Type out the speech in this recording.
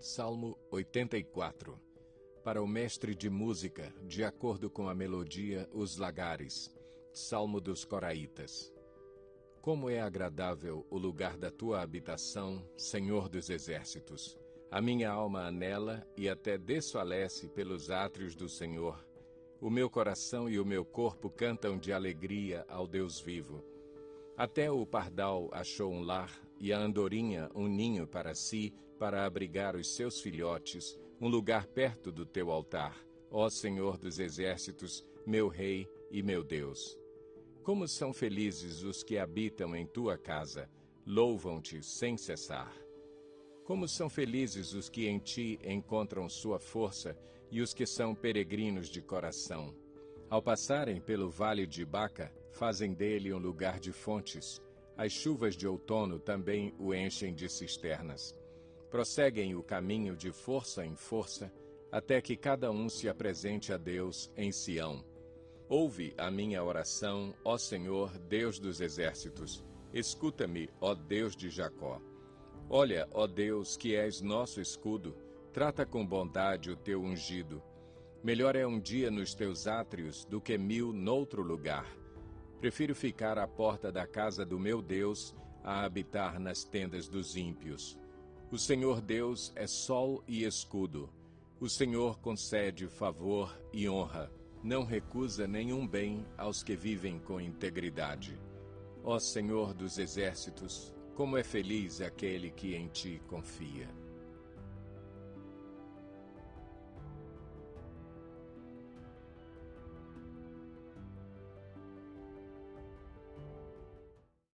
Salmo 84. Para o mestre de música, de acordo com a melodia, os lagares. Salmo dos Coraitas. Como é agradável o lugar da tua habitação, Senhor dos exércitos! A minha alma anela e até desfalece pelos átrios do Senhor. O meu coração e o meu corpo cantam de alegria ao Deus vivo. Até o pardal achou um lar e a andorinha um ninho para si, para abrigar os seus filhotes, um lugar perto do teu altar, ó Senhor dos exércitos, meu Rei e meu Deus. Como são felizes os que habitam em tua casa, louvam-te sem cessar. Como são felizes os que em ti encontram sua força e os que são peregrinos de coração. Ao passarem pelo vale de Baca, fazem dele um lugar de fontes. As chuvas de outono também o enchem de cisternas. Prosseguem o caminho de força em força, até que cada um se apresente a Deus em Sião. Ouve a minha oração, ó Senhor, Deus dos exércitos. Escuta-me, ó Deus de Jacó. Olha, ó Deus, que és nosso escudo, trata com bondade o teu ungido. Melhor é um dia nos teus átrios do que 1000 noutro lugar. Prefiro ficar à porta da casa do meu Deus a habitar nas tendas dos ímpios. O Senhor Deus é sol e escudo. O Senhor concede favor e honra. Não recusa nenhum bem aos que vivem com integridade. Ó Senhor dos exércitos, como é feliz aquele que em ti confia.